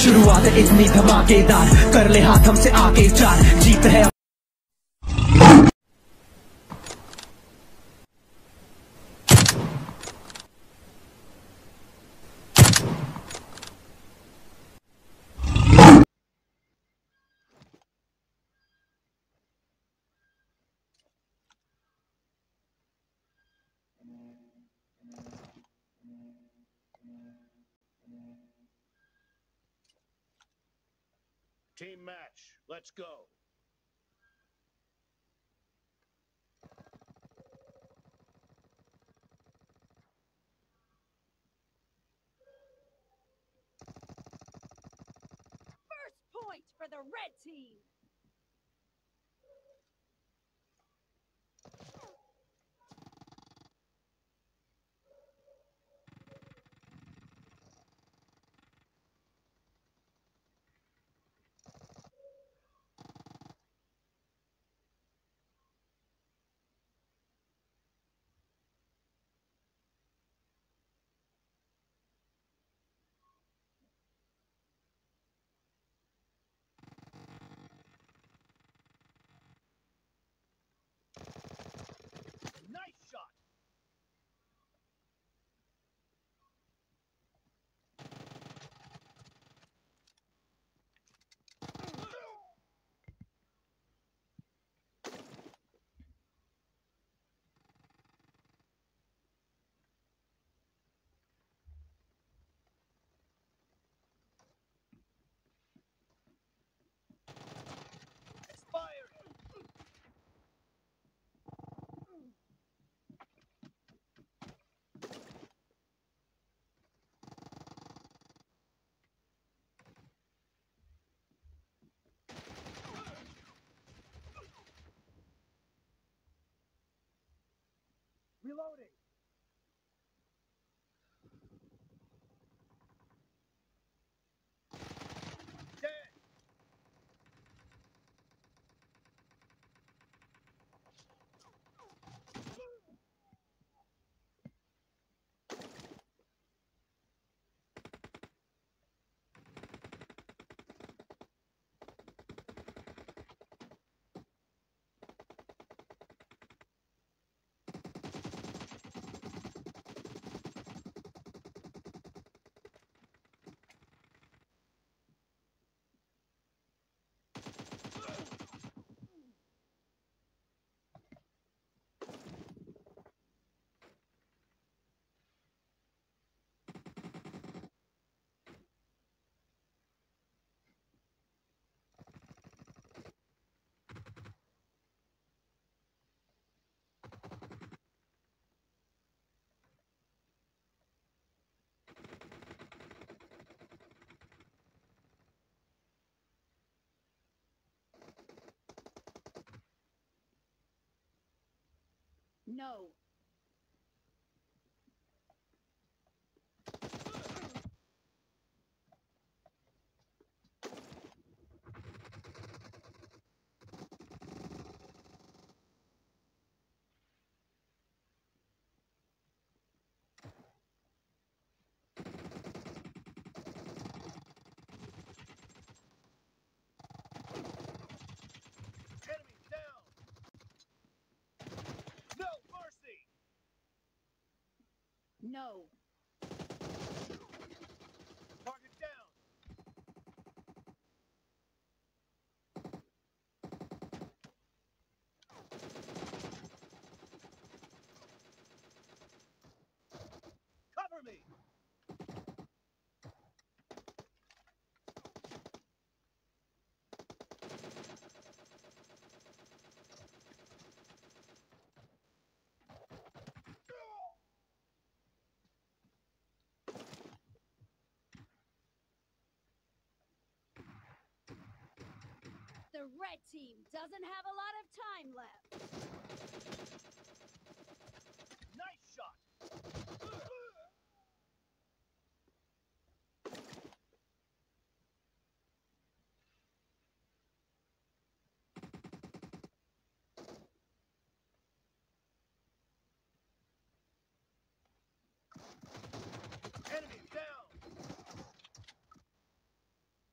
शुरुआत इतनी धमाकेदार, कर ले हाथ हमसे आके चार, जीत है। Team match, let's go. First point for the red team. Nice shot. Expired. Reloading. Dead. No. Enemy down. No mercy. No. Target down. Cover me. The red team doesn't have a lot of time left. Nice shot. Enemy down.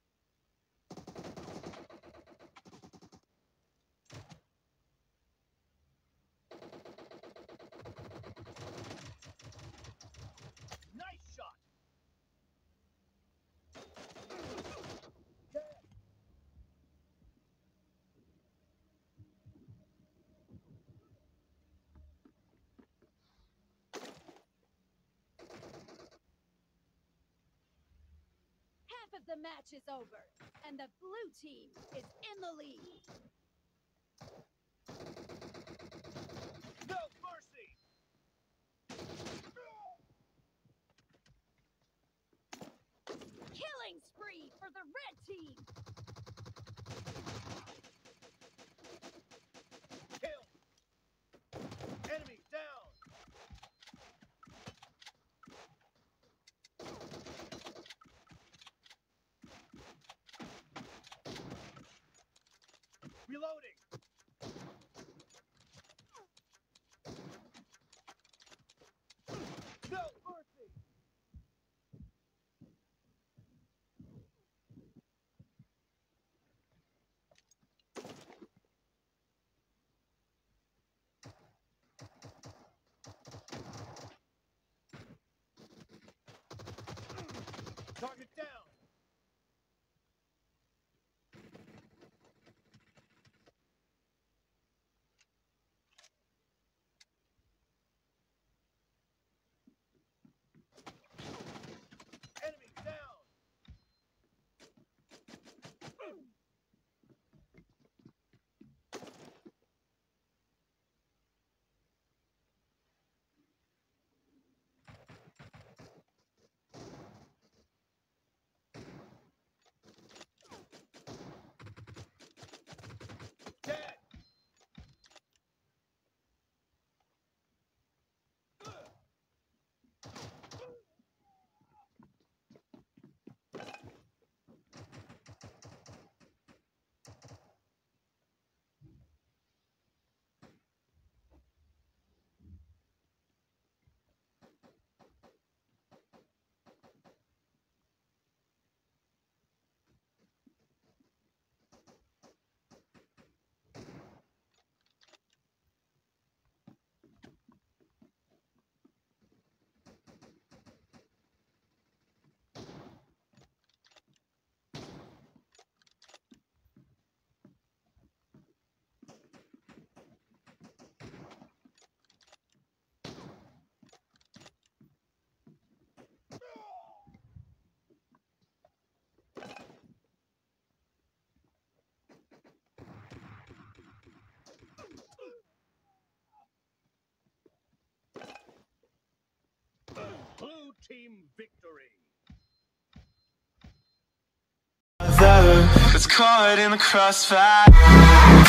of the match is over, and the blue team is in the lead. No mercy! Killing spree for the red team. Kill! Enemy down! Reloading! No mercy! Target down! Enemy down! Dead! Blue team victory! That's caught in the crossfire.